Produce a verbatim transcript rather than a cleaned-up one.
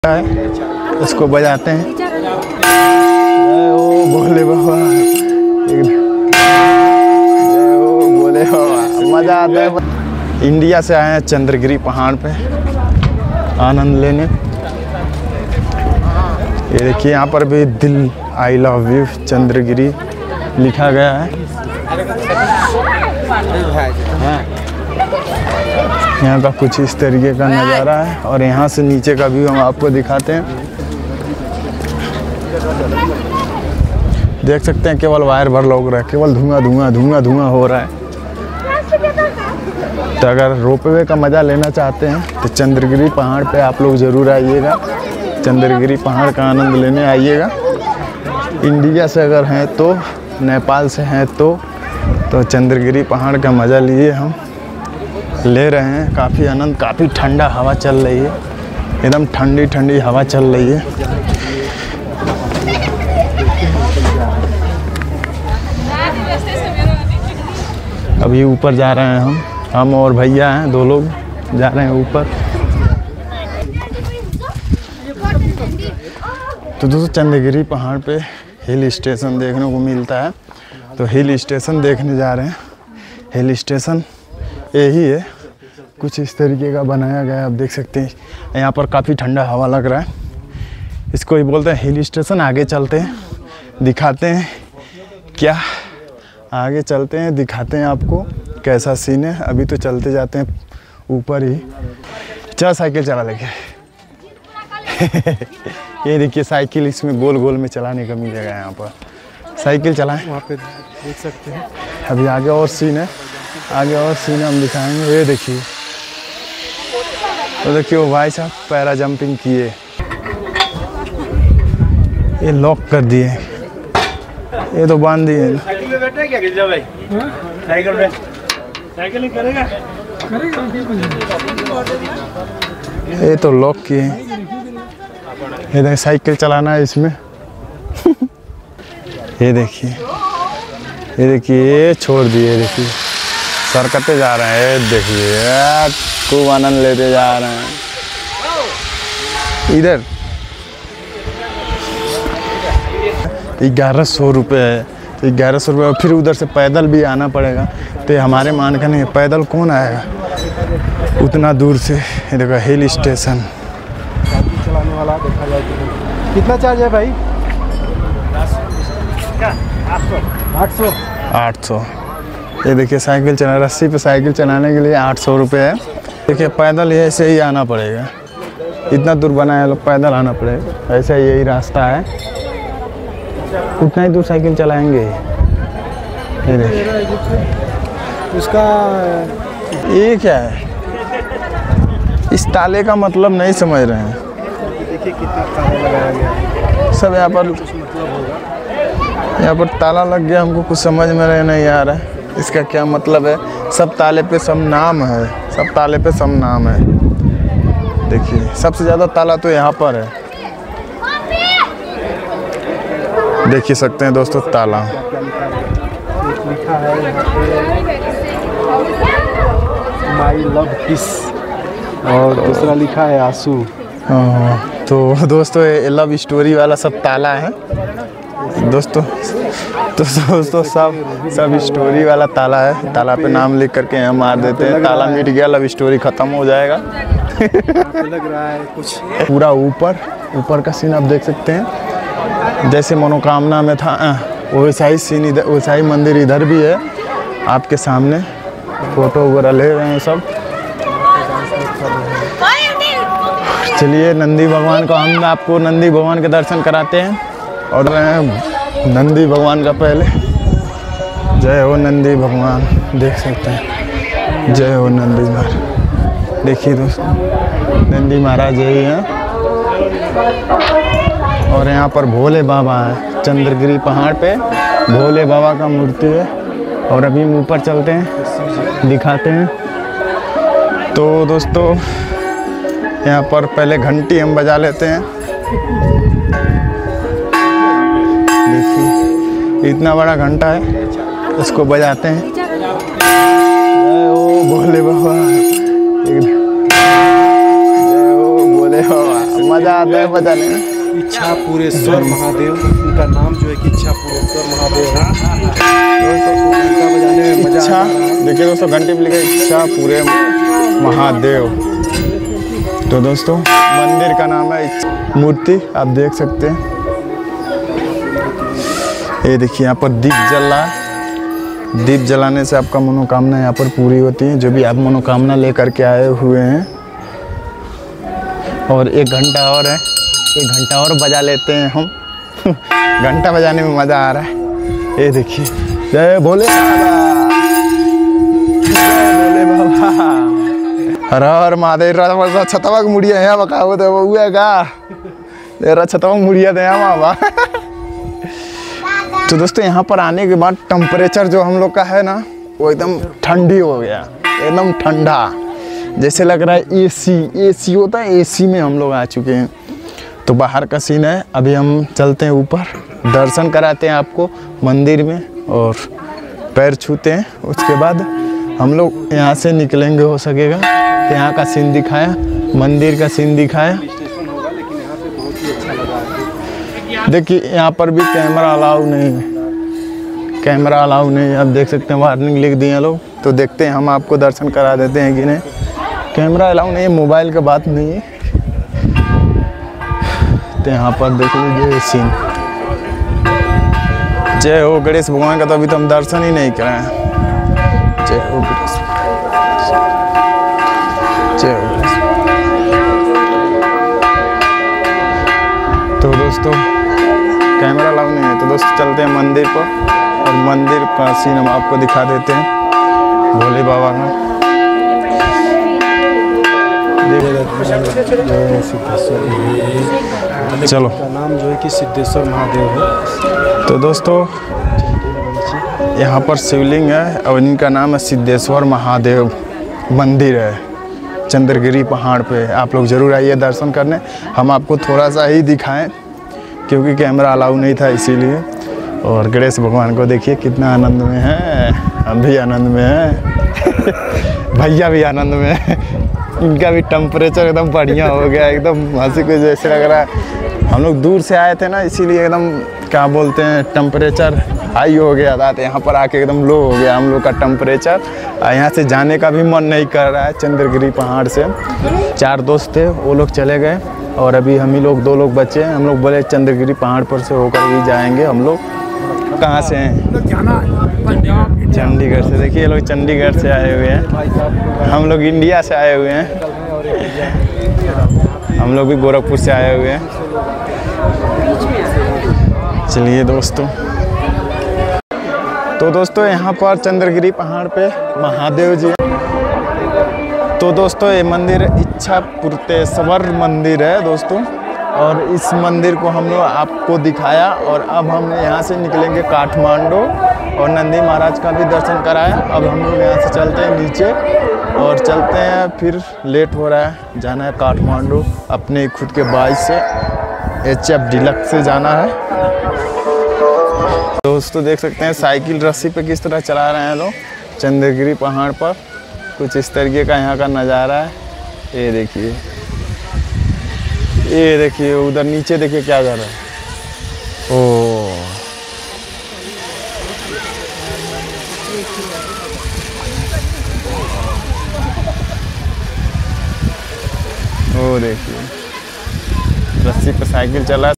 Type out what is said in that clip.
है, इसको बजाते हैं। ओ भोले बाबा, ओ भोले बाबा, मजा आता है। इंडिया से आए हैं चंद्रगिरी पहाड़ पे आनंद लेने। ये देखिए यहाँ पर भी दिल आई लव यू चंद्रगिरी लिखा गया है। यहाँ का कुछ इस तरीके का नज़ारा है और यहाँ से नीचे का व्यू हम आपको दिखाते हैं। देख सकते हैं केवल वायर भर लोग रहा है, केवल धुआं धुआं धुआं धुआं हो रहा है। तो अगर रोपवे का मज़ा लेना चाहते हैं तो चंद्रगिरी पहाड़ पे आप लोग ज़रूर आइएगा। चंद्रगिरी पहाड़ का आनंद लेने आइएगा। इंडिया से अगर हैं तो, नेपाल से हैं तो तो चंद्रगिरी पहाड़ का मज़ा लिए हम ले रहे हैं। काफ़ी आनंद, काफ़ी ठंडा हवा चल रही है, एकदम ठंडी ठंडी हवा चल रही है। अभी ऊपर जा रहे हैं हम हम और भैया हैं, दो लोग जा रहे हैं ऊपर। तो दोस्तों चंद्रगिरी पहाड़ पे हिल स्टेशन देखने को मिलता है, तो हिल स्टेशन देखने जा रहे हैं। हिल स्टेशन यही है, कुछ इस तरीके का बनाया गया है। आप देख सकते हैं यहाँ पर काफ़ी ठंडा हवा लग रहा है। इसको ही बोलते हैं हिल स्टेशन। आगे चलते हैं, दिखाते हैं क्या, आगे चलते हैं दिखाते हैं आपको कैसा सीन है। अभी तो चलते जाते हैं ऊपर ही। चल साइकिल चला लेके ये देखिए साइकिल, इसमें गोल गोल में चलाने का मिलेगा। यहाँ पर साइकिल चलाएं, वहाँ पे देख सकते हैं। अभी आगे और सीन है, आगे और सीन हम दिखाएंगे। ये देखिए, तो देखिए वो भाई साहब पैरा जंपिंग किए, ये लॉक कर दिए, ये तो बांध दिए। साइकिल पे बैठा है क्या गिरजा भाई? साइकिल पे साइकिल करेगा करेगा ये तो लॉक किए। ये देखिए साइकिल चलाना है इसमें ये देखिए, ये देखिए ये छोड़ दिए। देखिए सरकते जा रहे हैं, देखिए खूब आनंद लेते जा रहे हैं। इधर ग्यारह सौ रुपये है, ग्यारह सौ रुपये। फिर उधर से पैदल भी आना पड़ेगा, तो हमारे मान का नहीं, पैदल कौन आएगा उतना दूर से। ये देखो हिल स्टेशन। चलाने वाला देखा जाए तो कितना चार्ज है भाई? आठ सौ आठ सौ। ये देखिए साइकिल चला, रस्सी पे साइकिल चलाने के लिए आठ सौ रुपये है। देखिए पैदल ऐसे ही आना पड़ेगा, इतना दूर बनाया लोग, पैदल आना पड़ेगा। ऐसा यही रास्ता है, उतना ही दूर साइकिल चलाएंगे। ये देखिए उसका ये क्या है, इस ताले का मतलब नहीं समझ रहे हैं। देखिए कितना ताला लगाया गया सब यहाँ पर, यहाँ पर ताला लग गया, हमको कुछ समझ में नहीं आ रहा है इसका क्या मतलब है। सब ताले पे सब नाम है, सब ताले पे सब नाम है। देखिए सबसे ज़्यादा ताला तो यहाँ पर है, देख ही सकते हैं दोस्तों ताला। लिखा है यहाँ पे माई लव किस, और दूसरा लिखा है आंसू। तो दोस्तों ये लव स्टोरी वाला सब ताला है दोस्तों। तो दोस्तों सब सब स्टोरी वाला ताला है, ताला पे नाम लिख करके यहाँ मार देते हैं। ताला मिट गया, लव स्टोरी ख़त्म हो जाएगा। लग रहा है कुछ पूरा ऊपर ऊपर का सीन आप देख सकते हैं, जैसे मनोकामना में था वैसा ही सीन इधर, वैसा ही मंदिर इधर भी है आपके सामने। फोटो वगैरह ले रहे हैं सब। चलिए नंदी भगवान को, हम आपको नंदी भगवान के दर्शन कराते हैं। और नंदी भगवान का पहले जय हो नंदी भगवान, देख सकते हैं जय हो नंदी महाराज। देखिए दोस्तों नंदी महाराज यही हैं और यहाँ पर भोले बाबा है। चंद्रगिरी पहाड़ पे भोले बाबा का मूर्ति है। और अभी हम ऊपर चलते हैं, दिखाते हैं। तो दोस्तों यहाँ पर पहले घंटी हम बजा लेते हैं। देखिए इतना बड़ा घंटा है, इसको बजाते हैं। ओ भोले बाबा, ओ भोले बाबा, मजा आता है बजाने में। इच्छा पुरेश्वर महादेव, उनका नाम जो है कि इच्छा पुरेश्वर महादेव है। तो उनका बजाने में मजा इच्छा, देखिए दोस्तों घंटे में लिखा इच्छा पूरे महादेव। तो दोस्तों मंदिर का नाम है इच्छा मूर्ति, आप देख सकते हैं। ये देखिए यहाँ पर दीप जल रहा है। दीप जलाने से आपका मनोकामना यहाँ पर पूरी होती है, जो भी आप मनोकामना लेकर के आए हुए हैं। और एक घंटा और है, एक घंटा और बजा लेते हैं हम। घंटा बजाने में मज़ा आ रहा है। ये देखिए, जय भोले बाबा, जय भोले बाबा, हर हर महादेव। छतवा मुड़िया है बकाओ तो वो है का तेरा छतवा मुड़िया दे बाबा। तो दोस्तों यहाँ पर आने के बाद टेम्परेचर जो हम लोग का है ना, वो एकदम ठंडी हो गया, एकदम ठंडा, जैसे लग रहा है एसी एसी होता है, एसी में हम लोग आ चुके हैं। तो बाहर का सीन है। अभी हम चलते हैं ऊपर, दर्शन कराते हैं आपको मंदिर में और पैर छूते हैं। उसके बाद हम लोग यहाँ से निकलेंगे, हो सकेगा तो यहाँ का सीन दिखाया, मंदिर का सीन दिखाया। देखिए यहाँ पर भी कैमरा अलाउ नहीं है, कैमरा अलाउ नहीं है। आप देख सकते हैं वार्निंग लिख दिए लोग। तो देखते हैं हम आपको दर्शन करा देते हैं कि नहीं। कैमरा अलाउ नहीं है, मोबाइल का बात नहीं है। तो यहाँ पर देख लीजिए सीन। जय हो गणेश भगवान का तो अभी तो हम दर्शन ही नहीं कराए हैं। जय हो गणेश, जय हो गणेश। तो दोस्तों कैमरा अलाउ नहीं है, तो दोस्तों चलते हैं मंदिर पर और मंदिर का सीन हम आपको दिखा देते हैं भोले बाबा का। चलो, का नाम जो है कि सिद्धेश्वर महादेव है। तो दोस्तों यहाँ पर शिवलिंग है और इनका नाम है सिद्धेश्वर महादेव मंदिर है, चंद्रगिरी पहाड़ पे। आप लोग ज़रूर आइए दर्शन करने। हम आपको थोड़ा सा ही दिखाएं क्योंकि कैमरा अलाउ नहीं था, इसीलिए। और गणेश भगवान को देखिए कितना आनंद में है, हम भी आनंद में हैं। भैया भी आनंद में है। इनका भी टेम्परेचर एकदम बढ़िया हो गया, एकदम हंसी को जैसे लग रहा है। हम लोग दूर से आए थे ना, इसीलिए एकदम क्या बोलते हैं टेम्परेचर हाई हो गया था। तो यहाँ पर आके एकदम लो हो गया हम लोग का टेम्परेचर। यहाँ से जाने का भी मन नहीं कर रहा है। चंद्रगिरी पहाड़ से चार दोस्त थे, वो लोग चले गए और अभी हम ही लोग दो लोग बचे हैं। हम लोग बोले चंद्रगिरी पहाड़ पर से होकर भी जाएंगे हम लोग। कहाँ से हैं? चंडीगढ़ से। देखिए लोग चंडीगढ़ से आए हुए हैं, हम लोग इंडिया से आए हुए हैं। हम लोग भी गोरखपुर से आए हुए हैं। चलिए दोस्तों, तो दोस्तों यहाँ पर चंद्रगिरी पहाड़ पे महादेव जी। तो दोस्तों ये मंदिर इच्छा पुरेश्वर मंदिर है दोस्तों, और इस मंदिर को हम लोग आपको दिखाया। और अब हम यहाँ से निकलेंगे काठमांडू और नंदी महाराज का भी दर्शन कराया। अब हम लोग यहाँ से चलते हैं नीचे और चलते हैं, फिर लेट हो रहा है, जाना है काठमांडू अपने खुद के बाइक से, एच एफ डिलक्स से जाना है। दोस्तों देख सकते हैं साइकिल रस्सी पे किस तरह चला रहे हैं लोग चंद्रगिरी पहाड़ पर। कुछ इस तरीके का यहाँ का नज़ारा है। ये देखिए, ये देखिए उधर नीचे देखिए क्या कर रहा है। ओ ओ देखिए रस्सी पर साइकिल चला।